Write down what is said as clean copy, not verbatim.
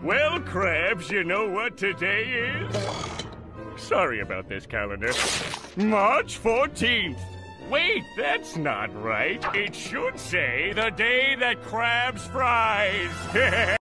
Well, Krabs, you know what today is? Sorry about this, calendar. March 14th. Wait, that's not right. It should say the day that Krabs fries.